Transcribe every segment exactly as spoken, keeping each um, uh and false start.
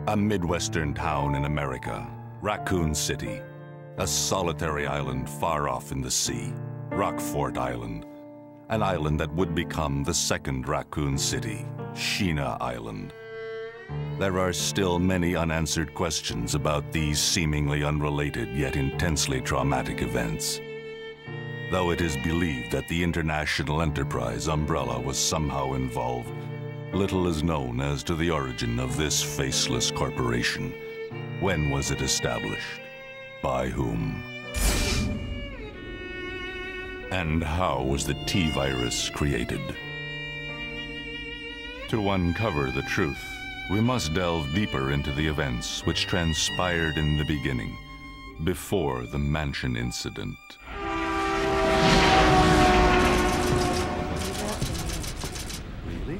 A Midwestern town in America, Raccoon City. A solitary island far off in the sea, Rockfort Island. An island that would become the second Raccoon City, Sheena Island. There are still many unanswered questions about these seemingly unrelated yet intensely traumatic events. Though it is believed that the international enterprise umbrella was somehow involved, little is known as to the origin of this faceless corporation. When was it established? By whom? And how was the T-virus created? To uncover the truth, we must delve deeper into the events which transpired in the beginning, before the Mansion incident. Really?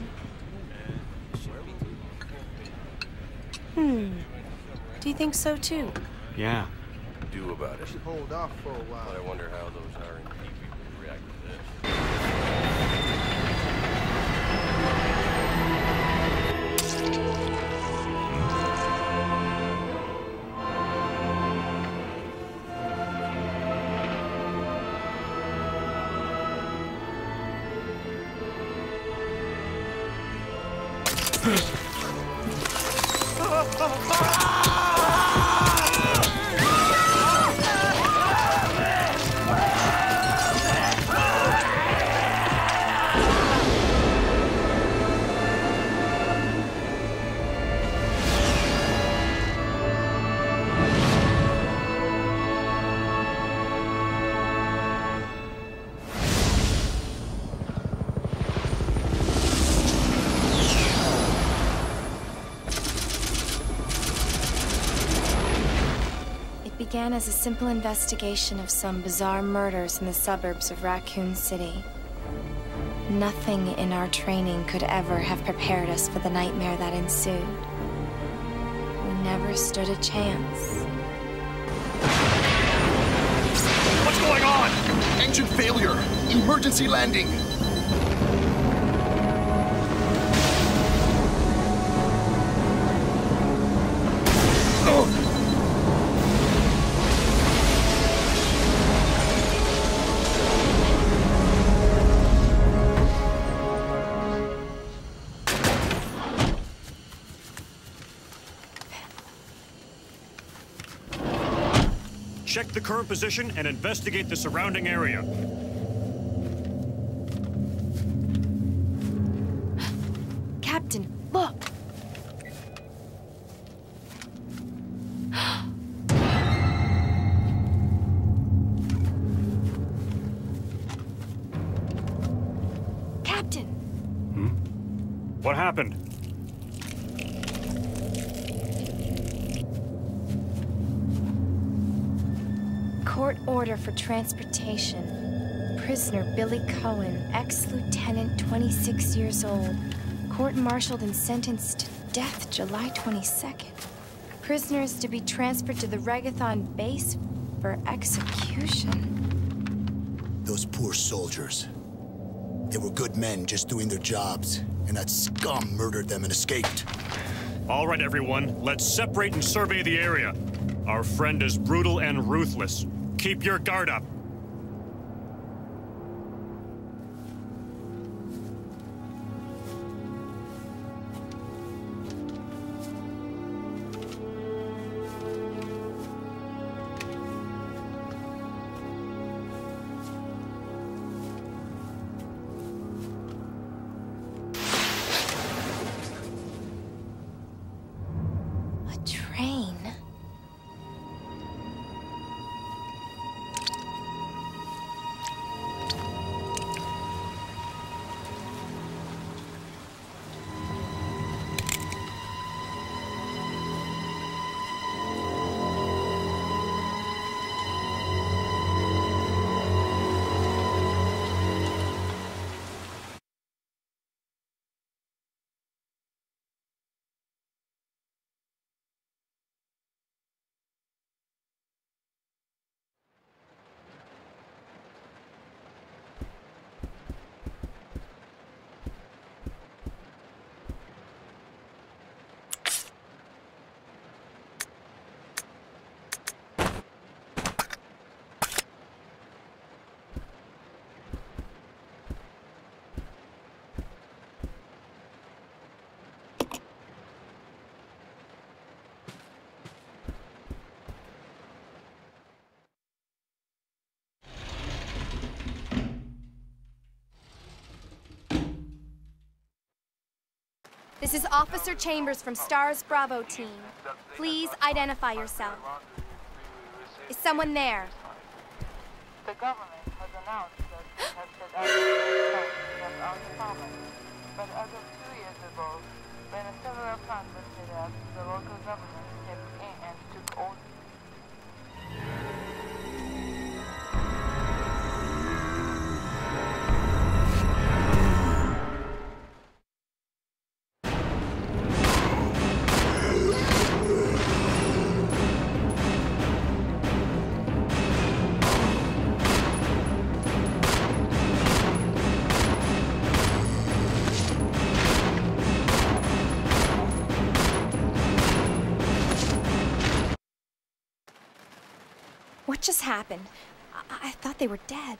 Hmm. Do you think so too? Yeah. Do about it. Should hold off for a while. But I wonder how those R and D people would react to this. Began as a simple investigation of some bizarre murders in the suburbs of Raccoon City. Nothing in our training could ever have prepared us for the nightmare that ensued. We never stood a chance. What's going on? Engine failure! Emergency landing! Oh! Check the current position and investigate the surrounding area. Captain, look! Captain! Hmm? What happened? Court order for transportation. Prisoner Billy Cohen, ex-lieutenant, twenty-six years old. Court-martialed and sentenced to death July twenty-second. Prisoner is to be transferred to the Regathon base for execution. Those poor soldiers. They were good men just doing their jobs, and that scum murdered them and escaped. All right, everyone, let's separate and survey the area. Our friend is brutal and ruthless. Keep your guard up. A train. This is Officer Chambers from STARS Bravo team. Please identify yourself. Is someone there? The government has announced that it has set out of our department. But as of two years ago, when several plans were set up, the local government stepped in and took over. What just happened? I, I thought they were dead.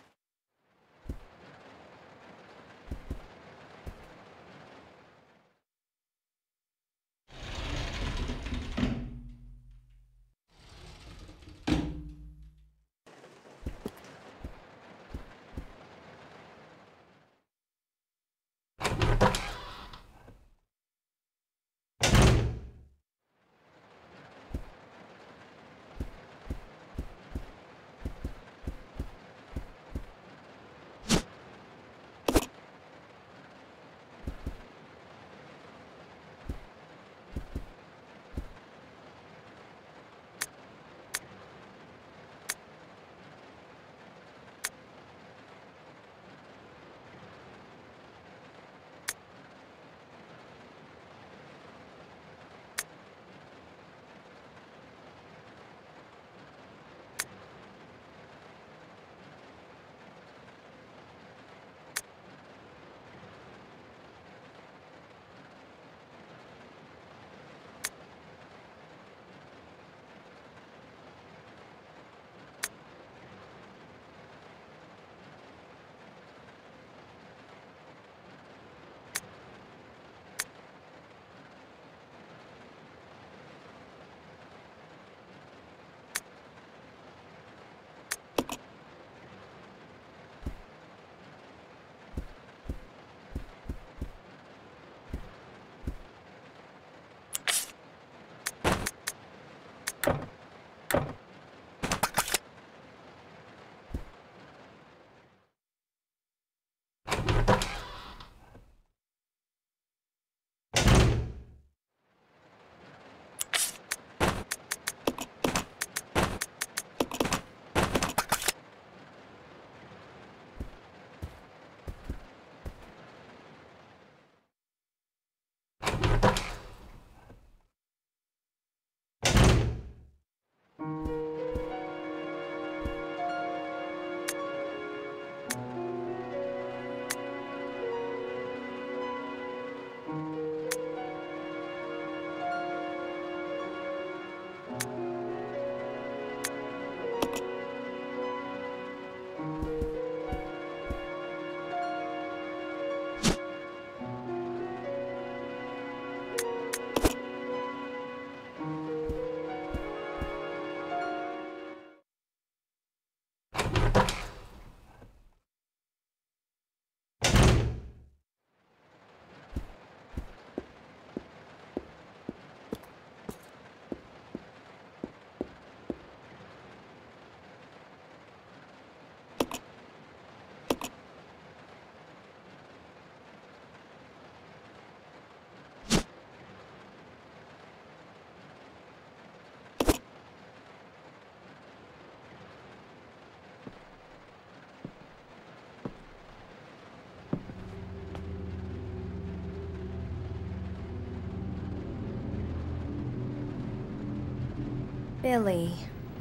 Billy.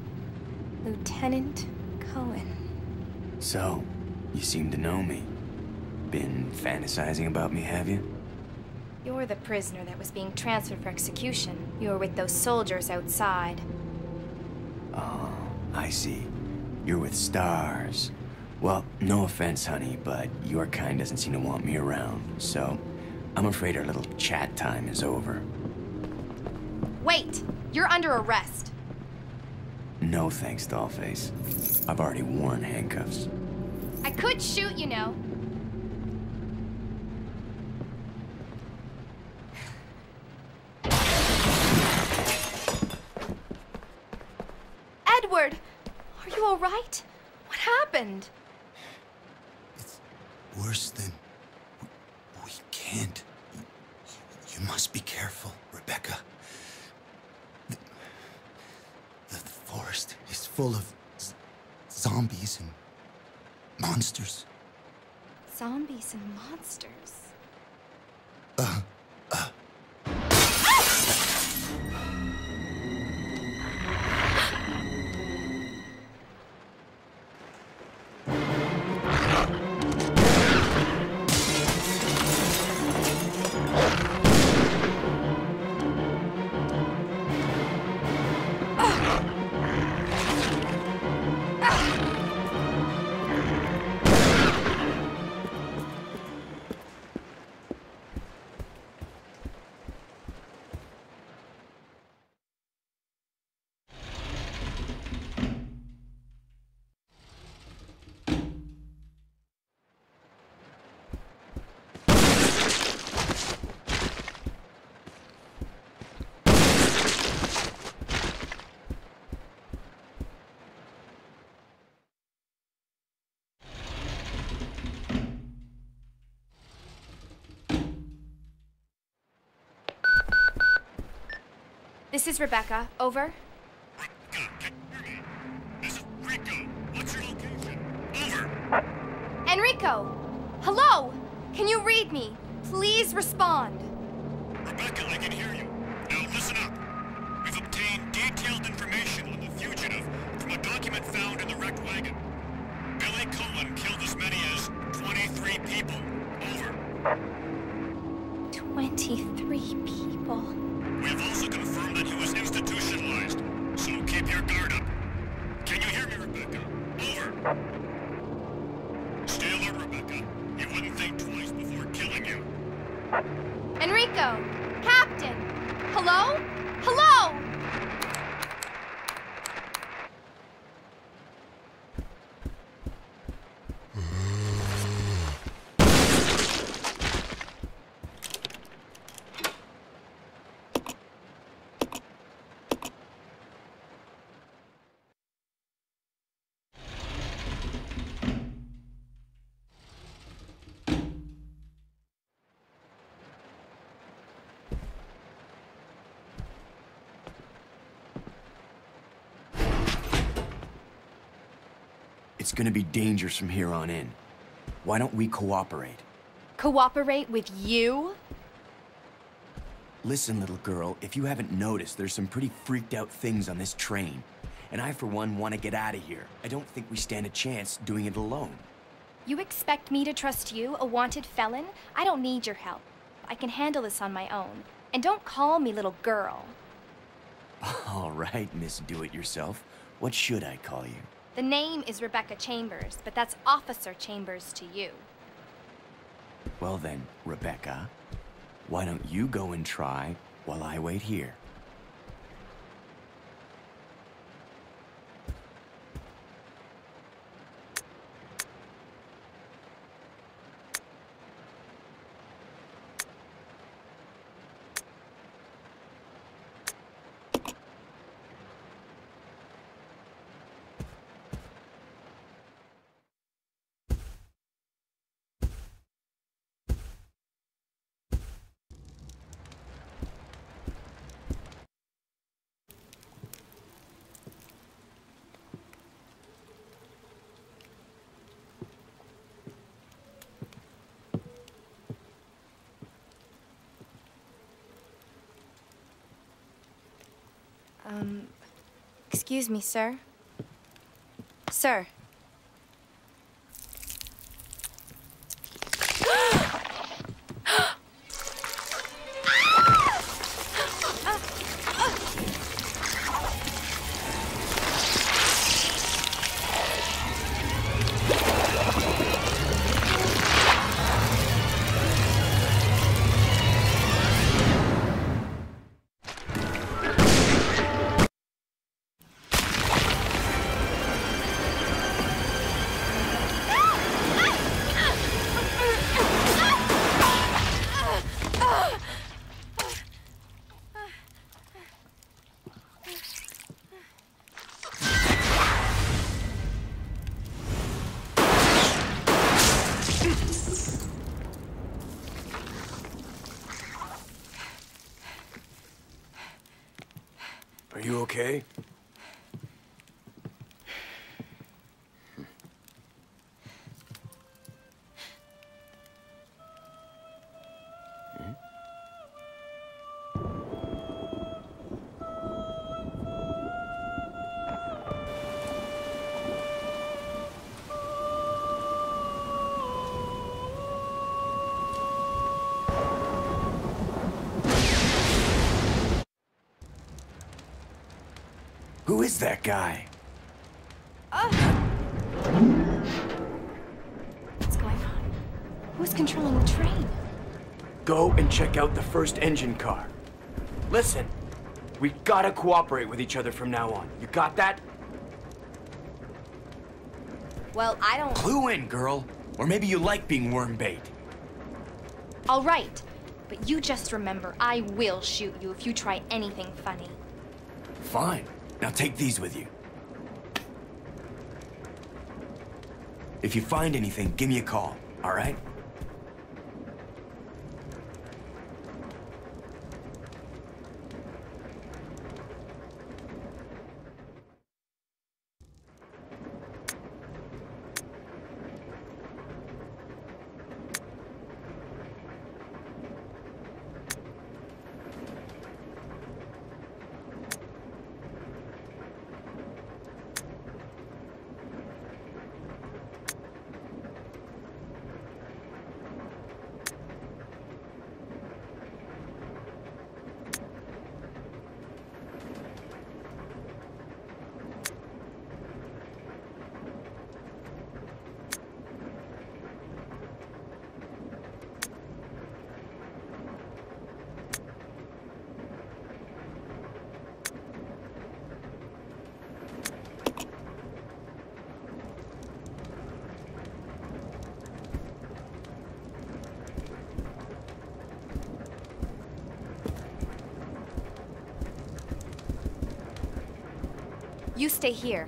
Lieutenant Cohen. So, you seem to know me. Been fantasizing about me, have you? You're the prisoner that was being transferred for execution. You were with those soldiers outside. Oh, I see. You're with STARS. Well, no offense, honey, but your kind doesn't seem to want me around, so I'm afraid our little chat time is over. Wait! You're under arrest. No thanks, Dollface. I've already worn handcuffs. I could shoot, you know. you all right? What happened? It's worse than... We can't. You, you must be careful, Rebecca. The, the forest is full of z zombies and monsters. Zombies and monsters? Uh, uh. This is Rebecca. Over. Rebecca, can you hear me? This is Rico. What's your location? Over. Enrico! Hello! Can you read me? Please respond. Rebecca, I can hear you. Now listen up. We've obtained detailed information on the fugitive from a document found in the wrecked wagon. Billy Cohen killed as many as twenty-three people. Over. twenty-three people. We have also confirmed that he was institutionalized, so keep your guard up. Can you hear me, Rebecca? Over. Stay alert, Rebecca. He wouldn't think twice before killing you. Enrico! Captain! Hello? Hello! It's gonna be dangerous from here on in. Why don't we cooperate? Cooperate with you? Listen, little girl, if you haven't noticed, there's some pretty freaked out things on this train. And I, for one, want to get out of here. I don't think we stand a chance doing it alone. You expect me to trust you, a wanted felon? I don't need your help. I can handle this on my own. And don't call me little girl. All right, Miss Do-It-Yourself. What should I call you? The name is Rebecca Chambers, but that's Officer Chambers to you. Well then, Rebecca, why don't you go and try while I wait here? Um, excuse me, sir. Sir. Are you okay? Who is that guy? Uh. What's going on? Who's controlling the train? Go and check out the first engine car. Listen, we gotta cooperate with each other from now on. You got that? Well, I don't... Clue in, girl. Or maybe you like being worm bait. All right, but you just remember, I will shoot you if you try anything funny. Fine. Now take these with you. If you find anything, give me a call, all right? You stay here.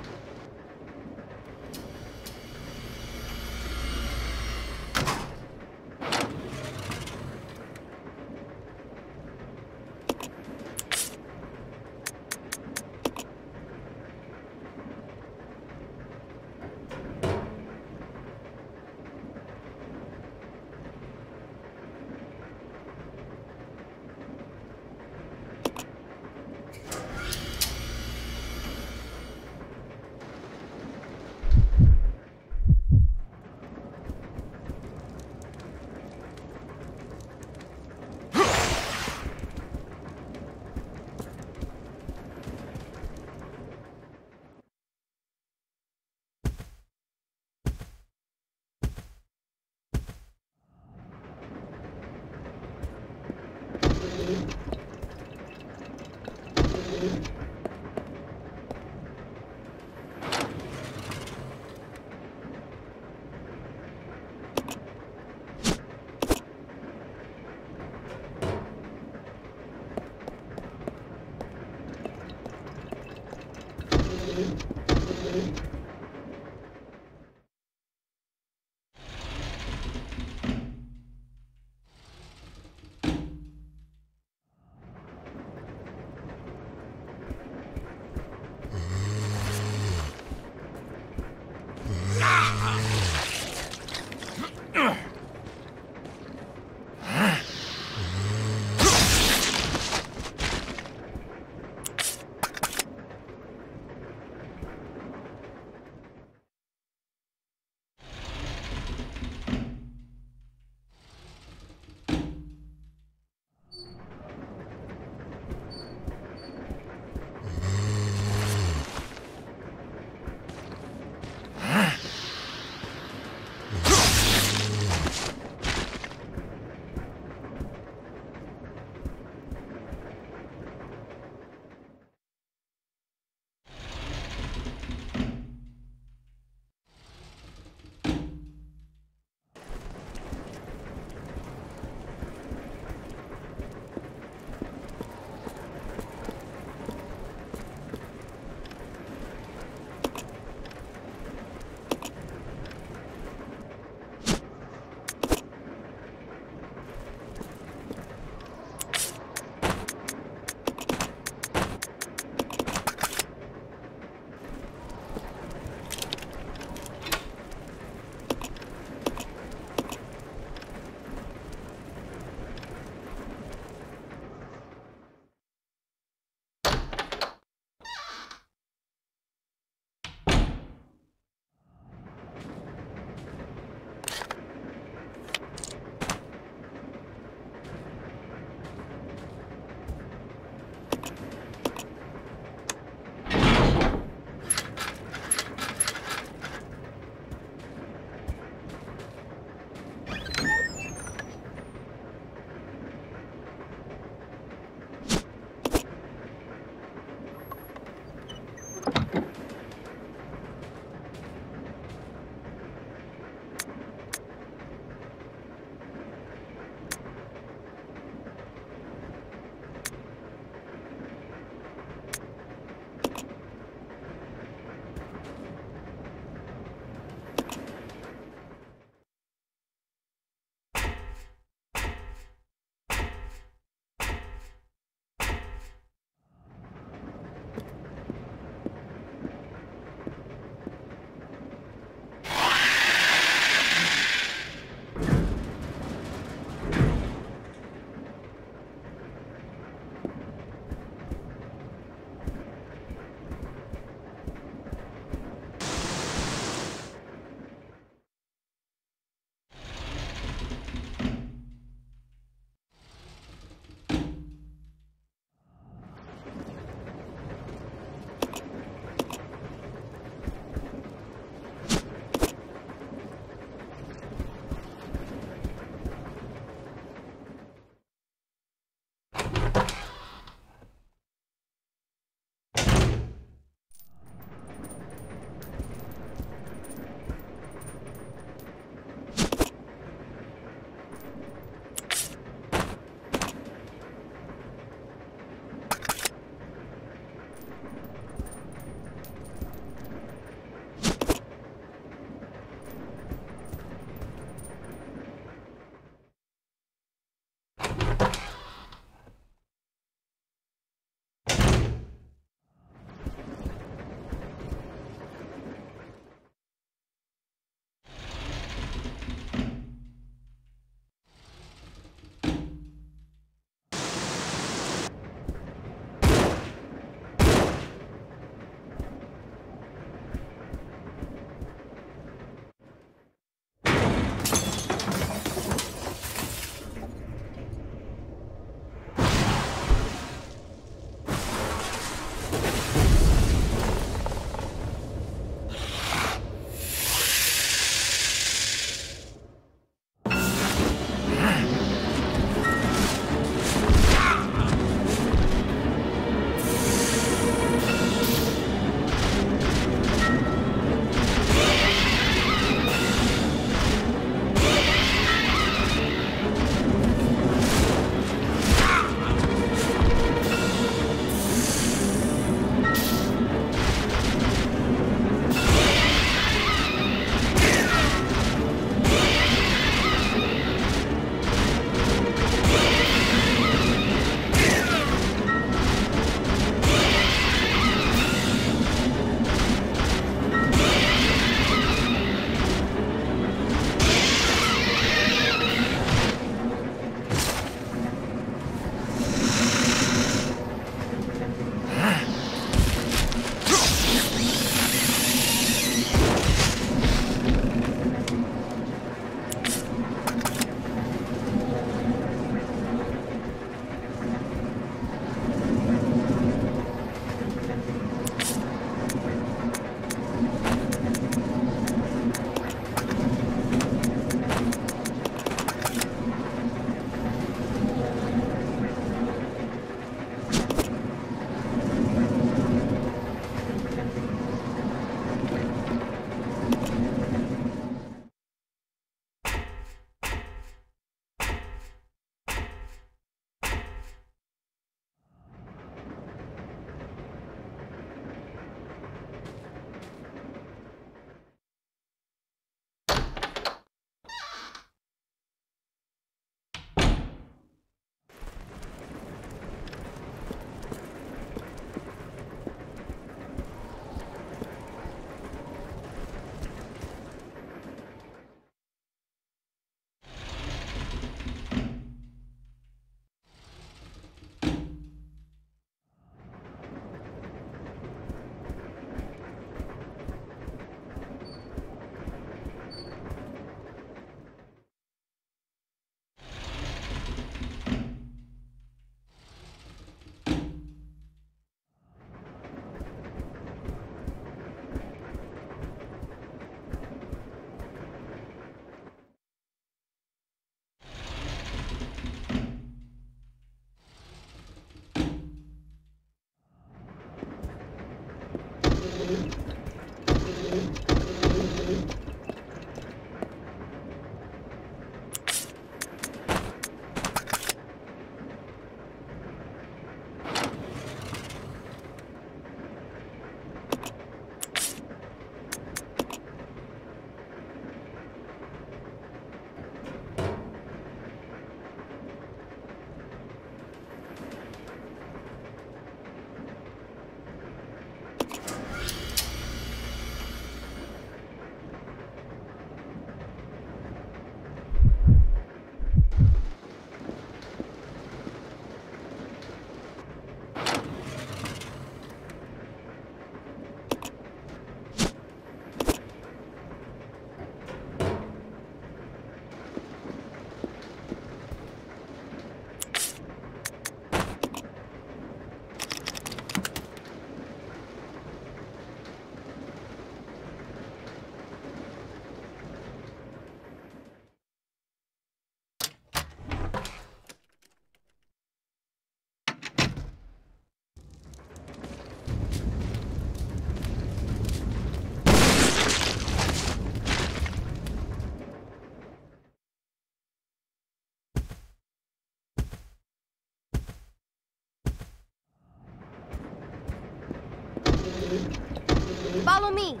me.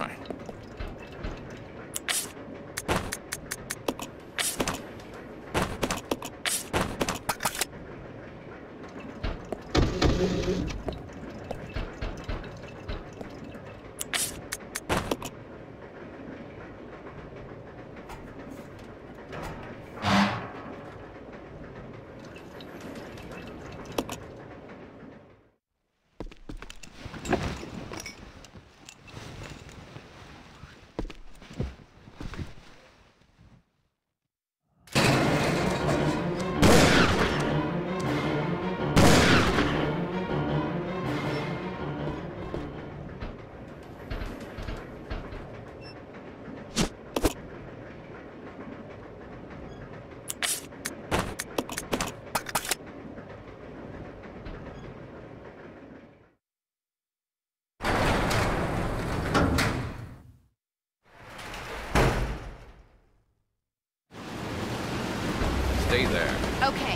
Stay there. Okay.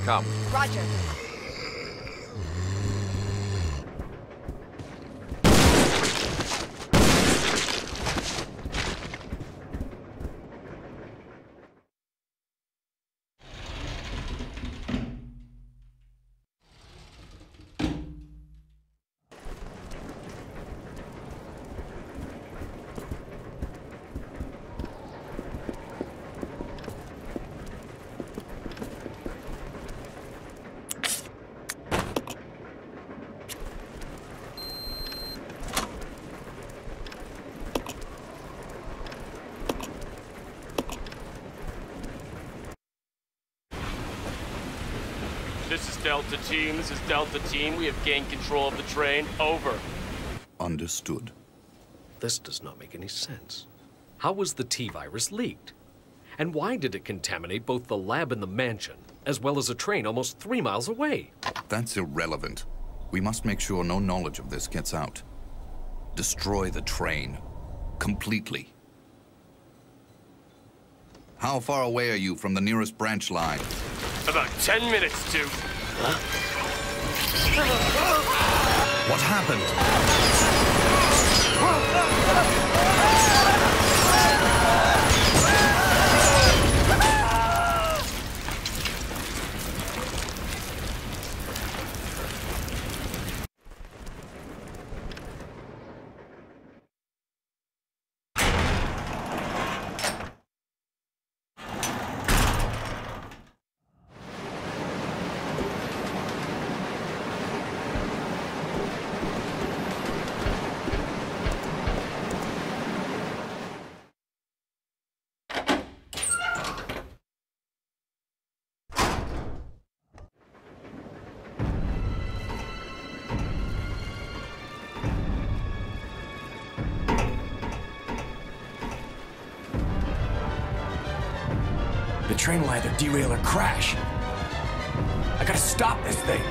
Come. Roger. This is Delta Team, this is Delta Team. We have gained control of the train. Over. Understood. This does not make any sense. How was the T-virus leaked? And why did it contaminate both the lab and the mansion, as well as a train almost three miles away? That's irrelevant. We must make sure no knowledge of this gets out. Destroy the train. Completely. How far away are you from the nearest branch line? About ten minutes to... Huh? What happened? The train will either derail or crash. I gotta stop this thing.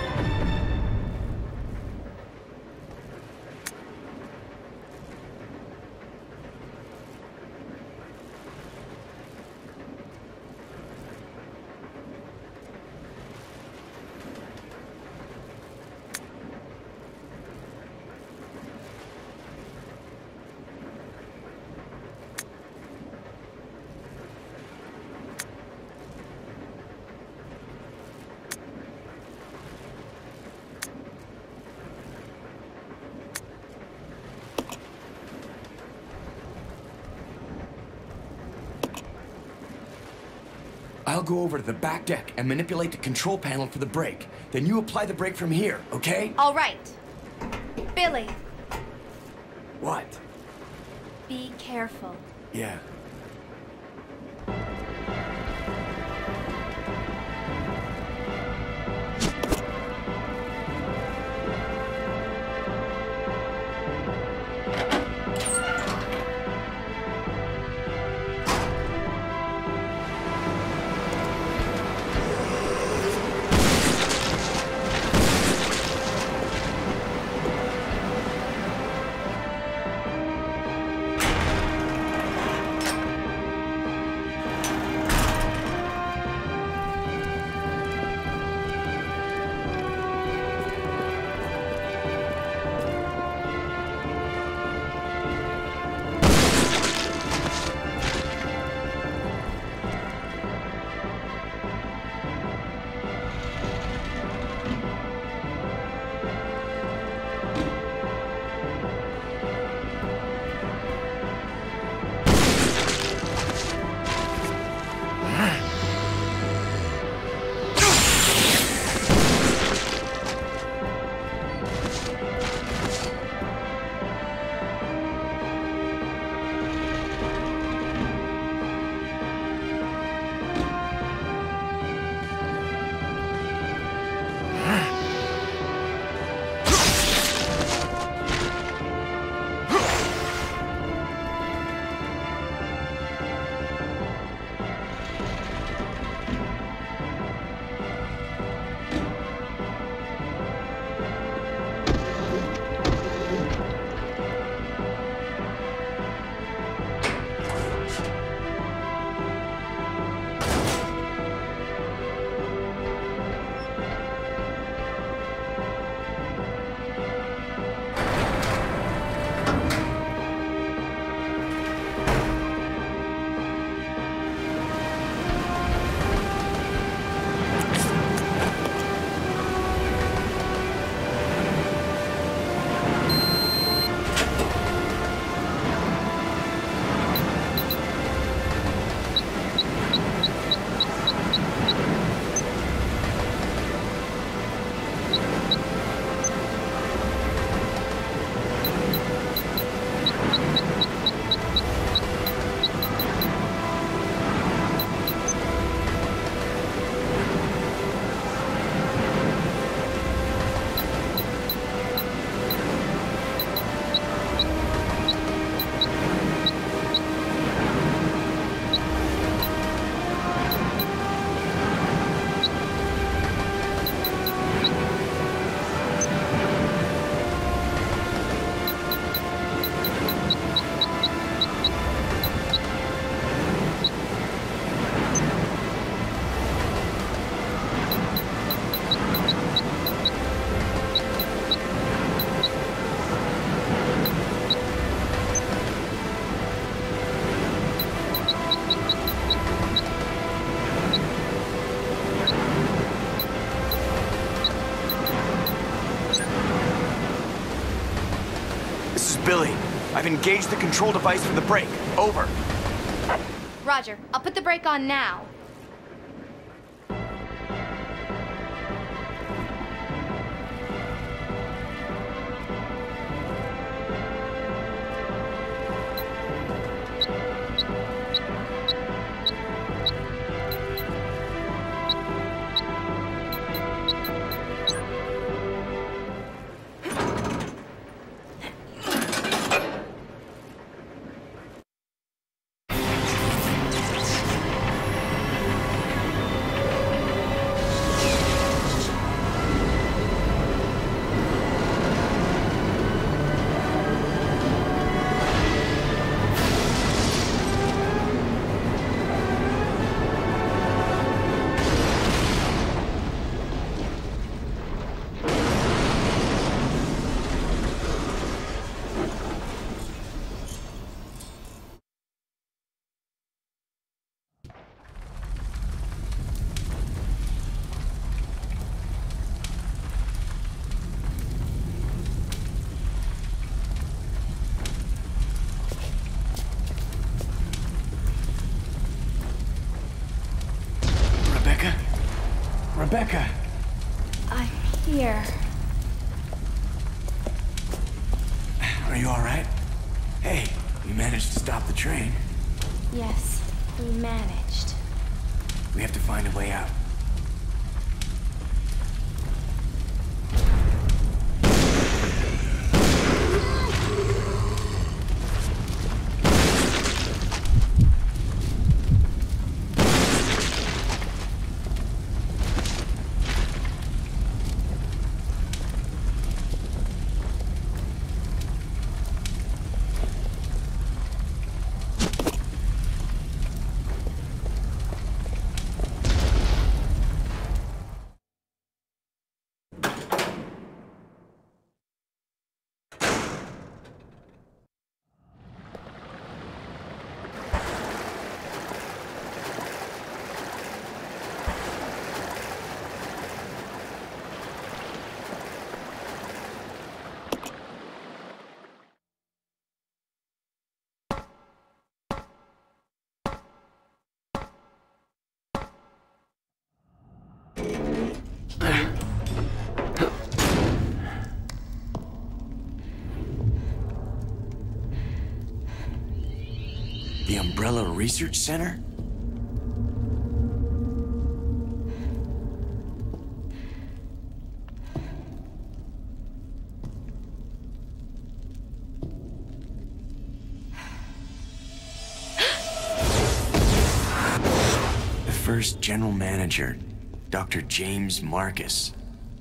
I'll go over to the back deck and manipulate the control panel for the brake. Then you apply the brake from here, okay? All right. Billy. What? Be careful. Yeah. Billy, I've engaged the control device for the brake. Over. Roger. I'll put the brake on now. Rebecca! I'm here. Are you all right? Hey, we managed to stop the train. Yes, we managed. We have to find a way out. The Umbrella Research Center? The first general manager, Doctor James Marcus.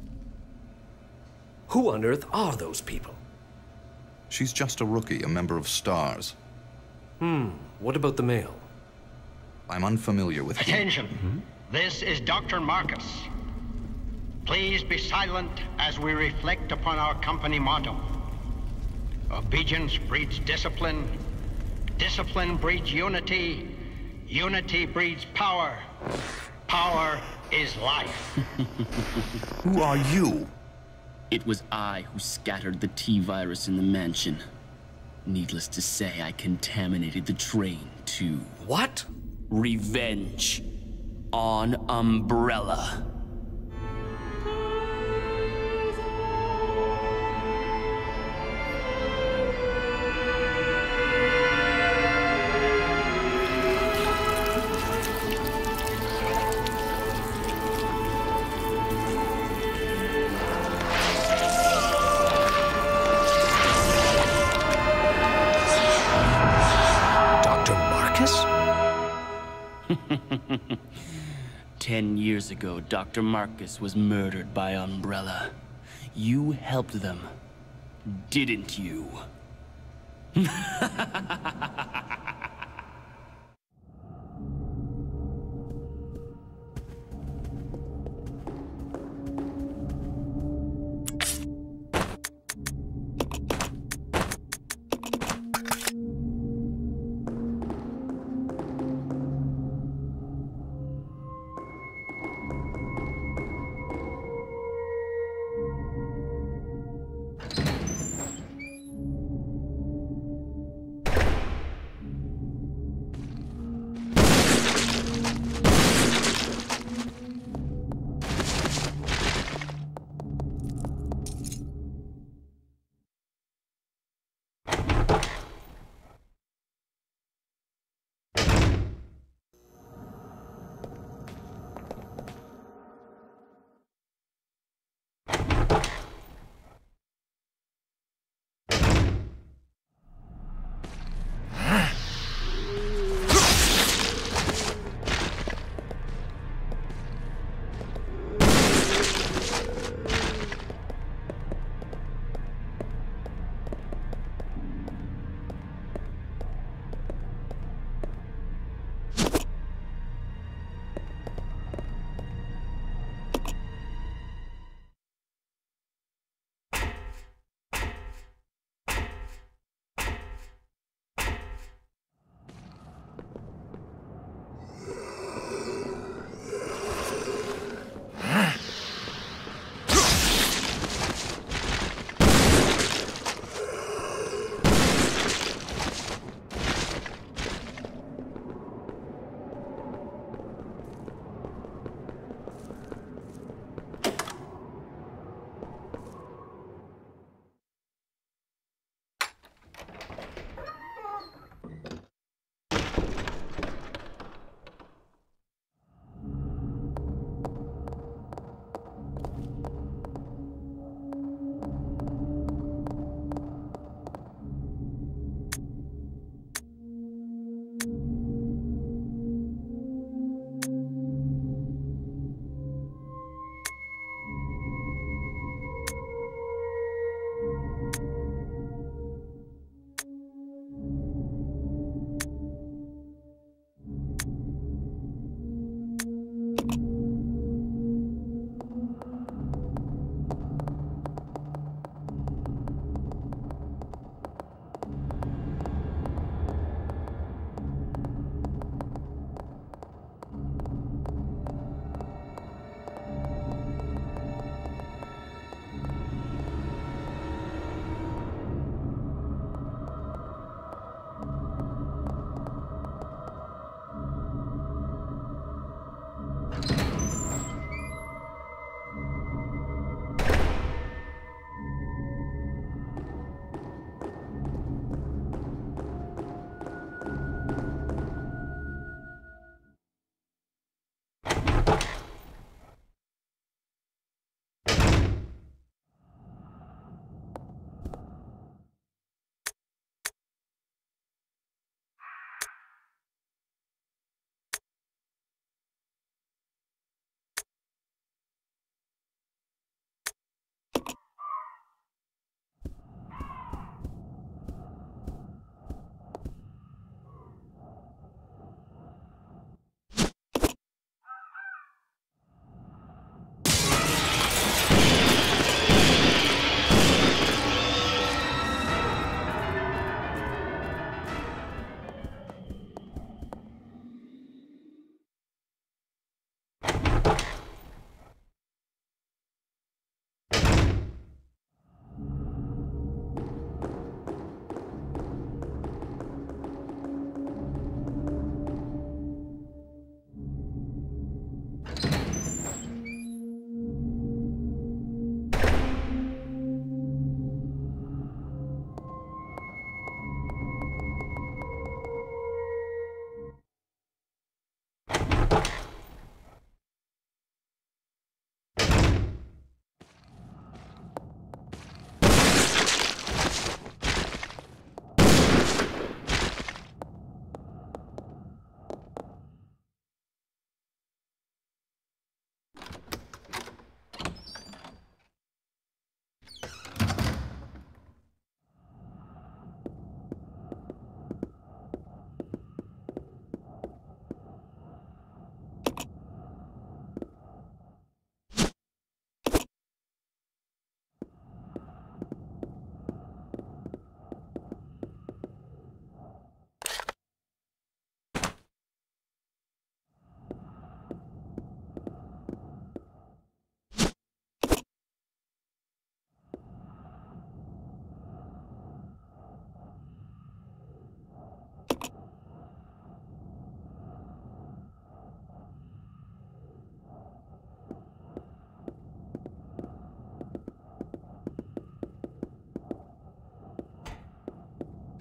Who on earth are those people? She's just a rookie, a member of STARS. Hmm, what about the male? I'm unfamiliar with him. Attention! Hmm? This is Doctor Marcus. Please be silent as we reflect upon our company motto. Obedience breeds discipline. Discipline breeds unity. Unity breeds power. Power is life. Who are you? It was I who scattered the T-virus in the mansion. Needless to say, I contaminated the train, too. What? Revenge. On Umbrella. Ten years ago, Doctor Marcus was murdered by Umbrella. You helped them, didn't you?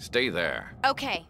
Stay there. Okay.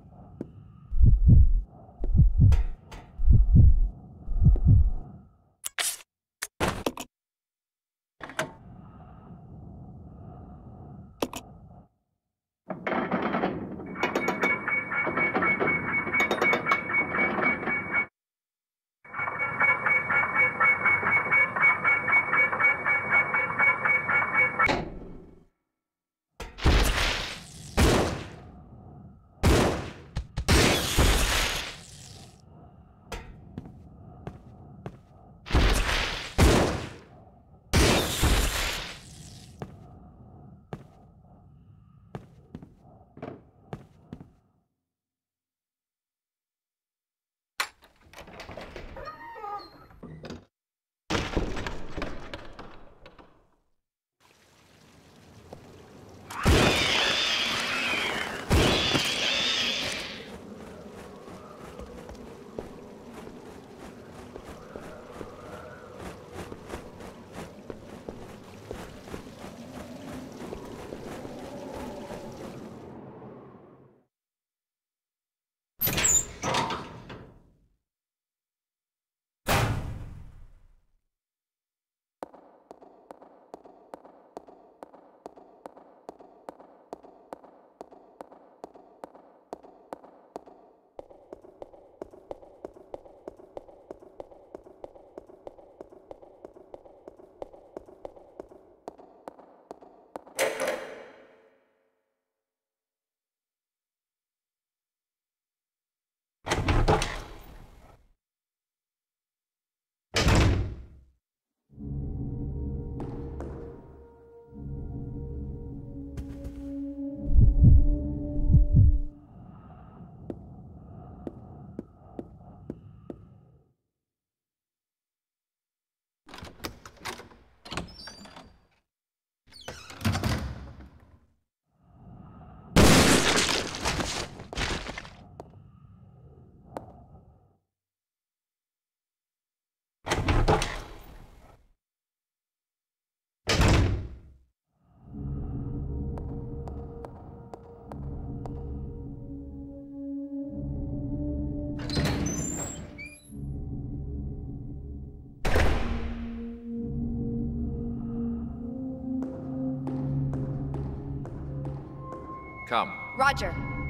Come. Roger.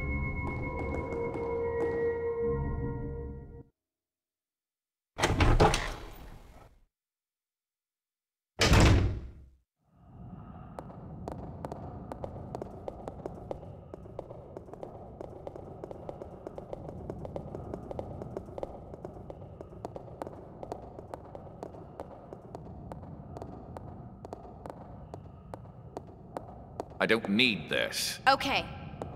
I don't need this. Okay.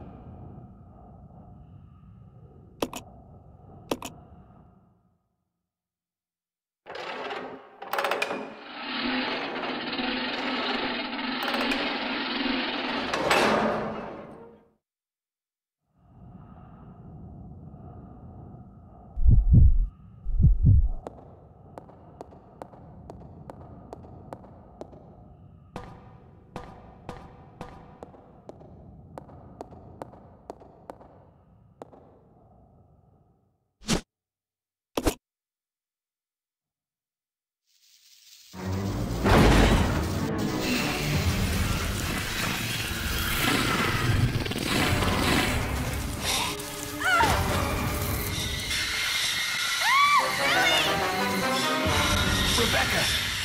Rebecca!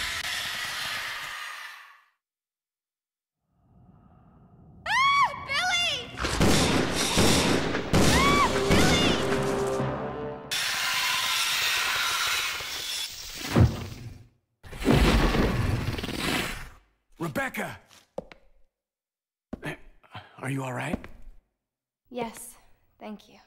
Rebecca! Are you all right? Yes, thank you.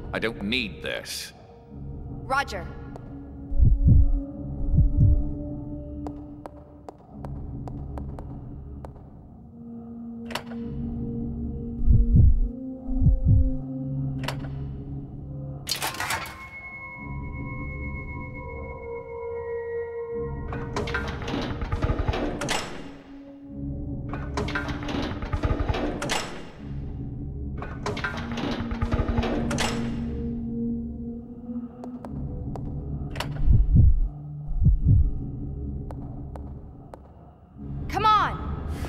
I don't need this. Roger. Come on!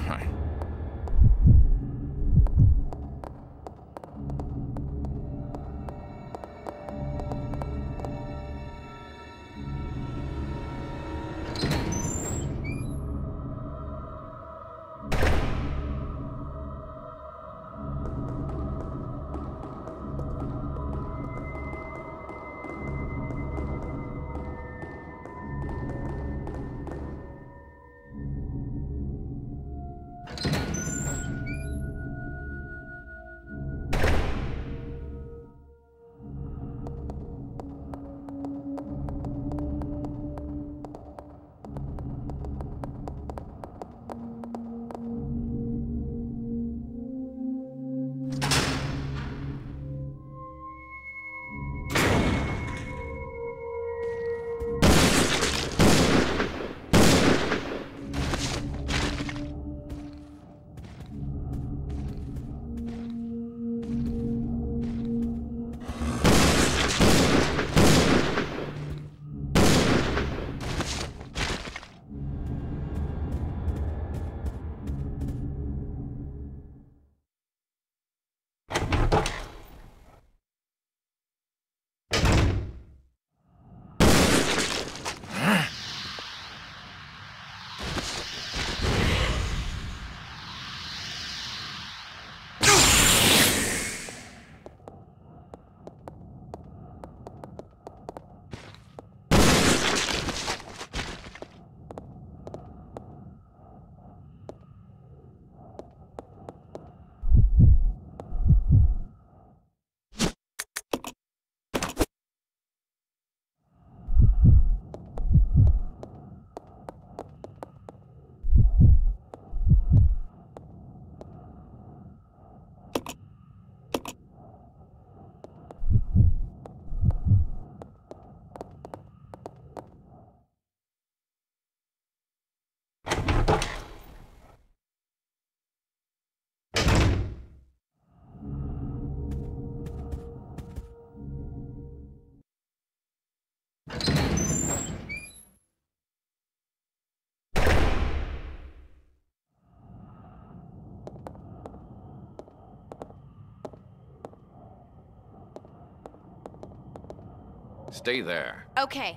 Stay there. Okay.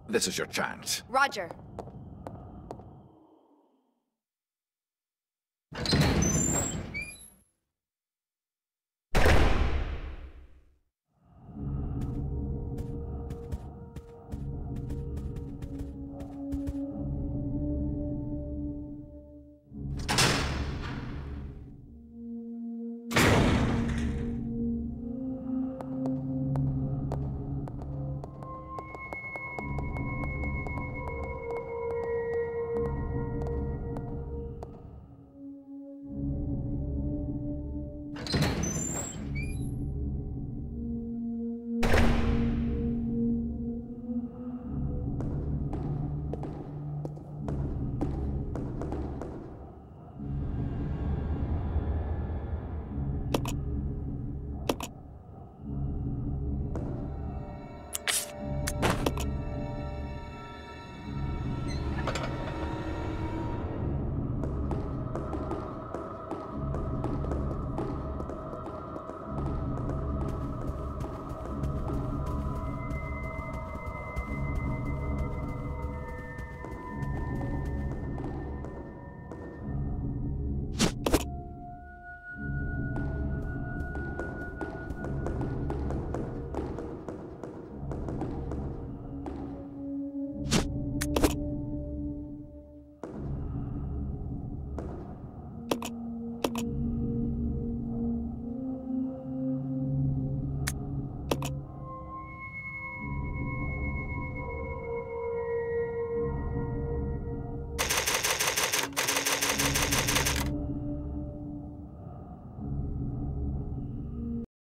This is your chance. Roger.